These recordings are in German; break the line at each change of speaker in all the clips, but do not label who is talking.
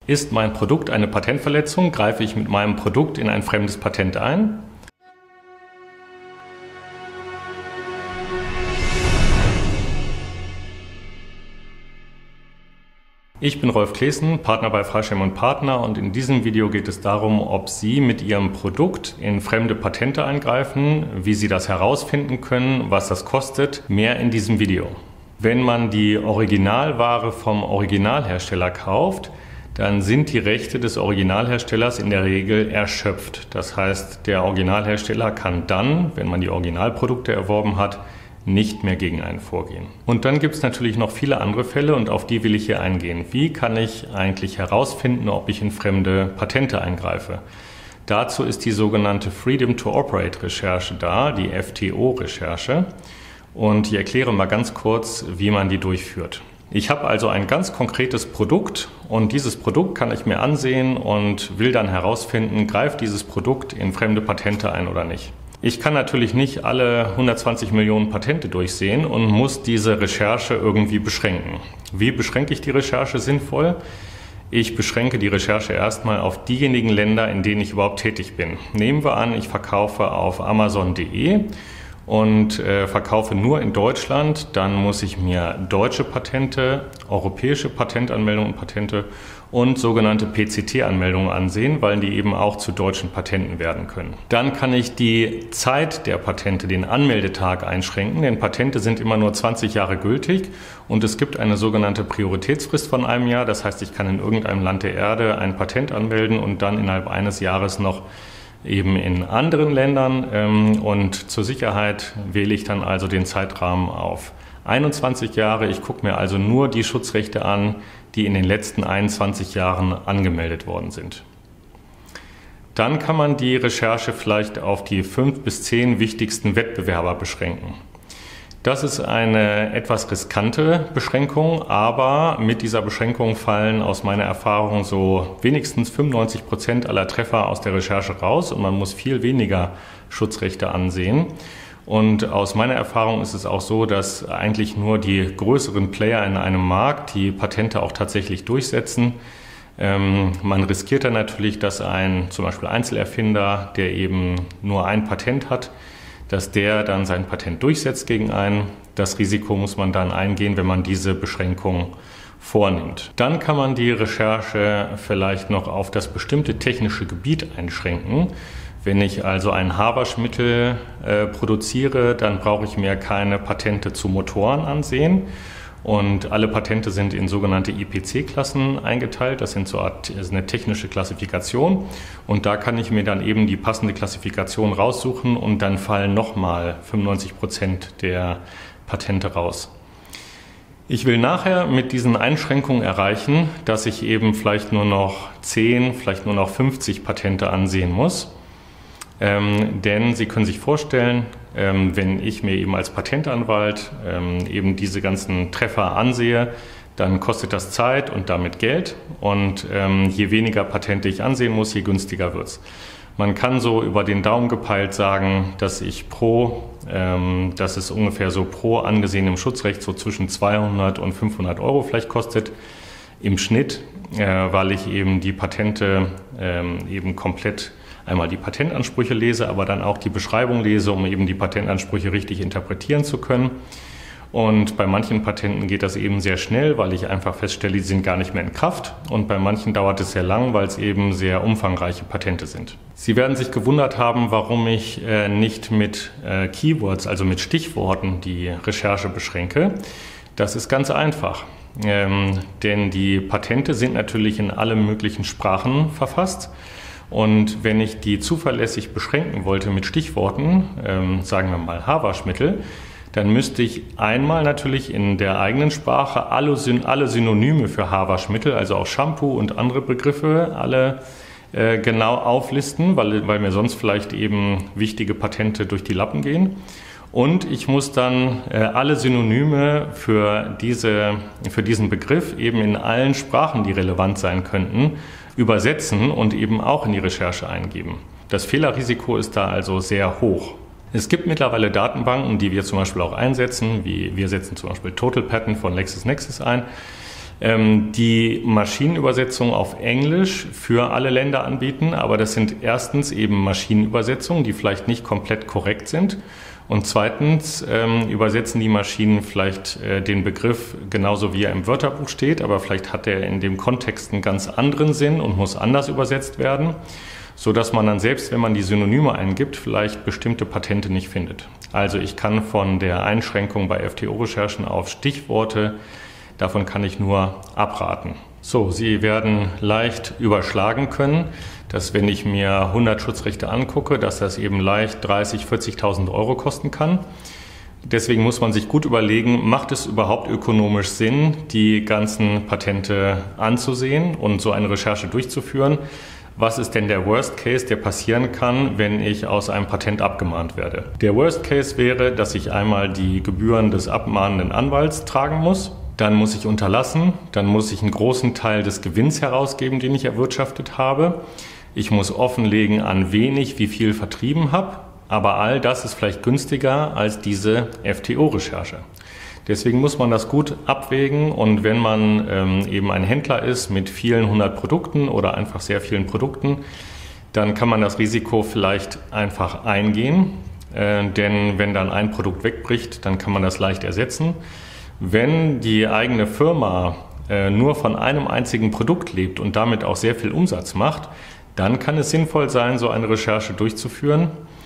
Ist mein Produkt eine Patentverletzung, greife ich mit meinem Produkt in ein fremdes Patent ein? Ich bin Rolf Claessen, Partner bei Freischem & Partner, und in diesem Video geht es darum, ob Sie mit Ihrem Produkt in fremde Patente eingreifen, wie Sie das herausfinden können, was das kostet. Mehr in diesem Video. Wenn man die Originalware vom Originalhersteller kauft, dann sind die Rechte des Originalherstellers in der Regel erschöpft. Das heißt, der Originalhersteller kann dann, wenn man die Originalprodukte erworben hat, nicht mehr gegen einen vorgehen. Und dann gibt es natürlich noch viele andere Fälle, und auf die will ich hier eingehen. Wie kann ich eigentlich herausfinden, ob ich in fremde Patente eingreife? Dazu ist die sogenannte Freedom to Operate Recherche da, die FTO-Recherche. Und ich erkläre mal ganz kurz, wie man die durchführt. Ich habe also ein ganz konkretes Produkt, und dieses Produkt kann ich mir ansehen und will dann herausfinden, greift dieses Produkt in fremde Patente ein oder nicht. Ich kann natürlich nicht alle 120 Millionen Patente durchsehen und muss diese Recherche irgendwie beschränken. Wie beschränke ich die Recherche sinnvoll? Ich beschränke die Recherche erstmal auf diejenigen Länder, in denen ich überhaupt tätig bin. Nehmen wir an, ich verkaufe auf Amazon.de und verkaufe nur in Deutschland, dann muss ich mir deutsche Patente, europäische Patentanmeldungen und Patente und sogenannte PCT-Anmeldungen ansehen, weil die eben auch zu deutschen Patenten werden können. Dann kann ich die Zeit der Patente, den Anmeldetag, einschränken, denn Patente sind immer nur 20 Jahre gültig und es gibt eine sogenannte Prioritätsfrist von einem Jahr. Das heißt, ich kann in irgendeinem Land der Erde ein Patent anmelden und dann innerhalb eines Jahres noch eben in anderen Ländern, und zur Sicherheit wähle ich dann also den Zeitrahmen auf 21 Jahre. Ich gucke mir also nur die Schutzrechte an, die in den letzten 21 Jahren angemeldet worden sind. Dann kann man die Recherche vielleicht auf die 5 bis 10 wichtigsten Wettbewerber beschränken. Das ist eine etwas riskante Beschränkung, aber mit dieser Beschränkung fallen aus meiner Erfahrung so wenigstens 95% aller Treffer aus der Recherche raus und man muss viel weniger Schutzrechte ansehen. Und aus meiner Erfahrung ist es auch so, dass eigentlich nur die größeren Player in einem Markt die Patente auch tatsächlich durchsetzen. Man riskiert dann natürlich, dass ein zum Beispiel Einzelerfinder, der eben nur ein Patent hat, dass der dann sein Patent durchsetzt gegen einen. Das Risiko muss man dann eingehen, wenn man diese Beschränkung vornimmt. Dann kann man die Recherche vielleicht noch auf das bestimmte technische Gebiet einschränken. Wenn ich also ein Haarwaschmittel produziere, dann brauche ich mir keine Patente zu Motoren ansehen. Und alle Patente sind in sogenannte IPC-Klassen eingeteilt. Das ist eine technische Klassifikation. Und da kann ich mir dann eben die passende Klassifikation raussuchen und dann fallen nochmal 95% der Patente raus. Ich will nachher mit diesen Einschränkungen erreichen, dass ich eben vielleicht nur noch 10, vielleicht nur noch 50 Patente ansehen muss. Denn Sie können sich vorstellen, wenn ich mir eben als Patentanwalt eben diese ganzen Treffer ansehe, dann kostet das Zeit und damit Geld. Und je weniger Patente ich ansehen muss, je günstiger wird's. Man kann so über den Daumen gepeilt sagen, dass es ungefähr so pro angesehenem Schutzrecht so zwischen 200 und 500 Euro vielleicht kostet im Schnitt, weil ich eben die Patente eben komplett einmal die Patentansprüche lese, aber dann auch die Beschreibung lese, um eben die Patentansprüche richtig interpretieren zu können. Und bei manchen Patenten geht das eben sehr schnell, weil ich einfach feststelle, die sind gar nicht mehr in Kraft. Und bei manchen dauert es sehr lang, weil es eben sehr umfangreiche Patente sind. Sie werden sich gewundert haben, warum ich nicht mit Keywords, also mit Stichworten, die Recherche beschränke. Das ist ganz einfach. Denn die Patente sind natürlich in allen möglichen Sprachen verfasst. Und wenn ich die zuverlässig beschränken wollte mit Stichworten, sagen wir mal Haarwaschmittel, dann müsste ich einmal natürlich in der eigenen Sprache alle Synonyme für Haarwaschmittel, also auch Shampoo und andere Begriffe, alle genau auflisten, weil mir sonst vielleicht eben wichtige Patente durch die Lappen gehen. Und ich muss dann alle Synonyme für diesen Begriff eben in allen Sprachen, die relevant sein könnten, übersetzen und eben auch in die Recherche eingeben. Das Fehlerrisiko ist da also sehr hoch. Es gibt mittlerweile Datenbanken, die wir zum Beispiel auch einsetzen, wir setzen zum Beispiel Total Patent von LexisNexis ein. die Maschinenübersetzung auf Englisch für alle Länder anbieten, aber das sind erstens eben Maschinenübersetzungen, die vielleicht nicht komplett korrekt sind. Und zweitens übersetzen die Maschinen vielleicht den Begriff genauso wie er im Wörterbuch steht, aber vielleicht hat er in dem Kontext einen ganz anderen Sinn und muss anders übersetzt werden, so dass man dann selbst, wenn man die Synonyme eingibt, vielleicht bestimmte Patente nicht findet. Also ich kann von der Einschränkung bei FTO-Recherchen auf Stichworte, davon kann ich nur abraten. So, Sie werden leicht überschlagen können, dass wenn ich mir 100 Schutzrechte angucke, dass das eben leicht 30.000, 40.000 Euro kosten kann. Deswegen muss man sich gut überlegen, macht es überhaupt ökonomisch Sinn, die ganzen Patente anzusehen und so eine Recherche durchzuführen? Was ist denn der Worst Case, der passieren kann, wenn ich aus einem Patent abgemahnt werde? Der Worst Case wäre, dass ich einmal die Gebühren des abmahnenden Anwalts tragen muss. Dann muss ich unterlassen, dann muss ich einen großen Teil des Gewinns herausgeben, den ich erwirtschaftet habe. Ich muss offenlegen, an wen ich wie viel vertrieben habe. Aber all das ist vielleicht günstiger als diese FTO-Recherche. Deswegen muss man das gut abwägen und wenn man eben ein Händler ist mit vielen 100 Produkten oder einfach sehr vielen Produkten, dann kann man das Risiko vielleicht einfach eingehen, denn wenn dann ein Produkt wegbricht, dann kann man das leicht ersetzen. Wenn die eigene Firma nur von einem einzigen Produkt lebt und damit auch sehr viel Umsatz macht, dann kann es sinnvoll sein, so eine Recherche durchzuführen.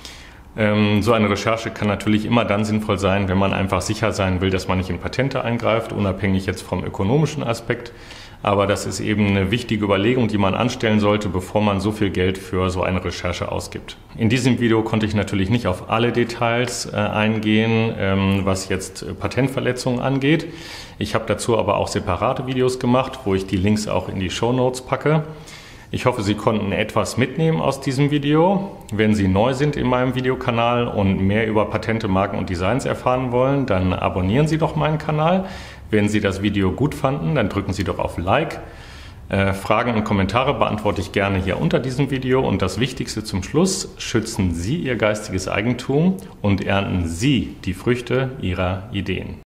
So eine Recherche kann natürlich immer dann sinnvoll sein, wenn man einfach sicher sein will, dass man nicht in Patente eingreift, unabhängig jetzt vom ökonomischen Aspekt. Aber das ist eben eine wichtige Überlegung, die man anstellen sollte, bevor man so viel Geld für so eine Recherche ausgibt. In diesem Video konnte ich natürlich nicht auf alle Details eingehen, was jetzt Patentverletzungen angeht. Ich habe dazu aber auch separate Videos gemacht, wo ich die Links auch in die Shownotes packe. Ich hoffe, Sie konnten etwas mitnehmen aus diesem Video. Wenn Sie neu sind in meinem Videokanal und mehr über Patente, Marken und Designs erfahren wollen, dann abonnieren Sie doch meinen Kanal. Wenn Sie das Video gut fanden, dann drücken Sie doch auf Like. Fragen und Kommentare beantworte ich gerne hier unter diesem Video. Und das Wichtigste zum Schluss: Schützen Sie Ihr geistiges Eigentum und ernten Sie die Früchte Ihrer Ideen.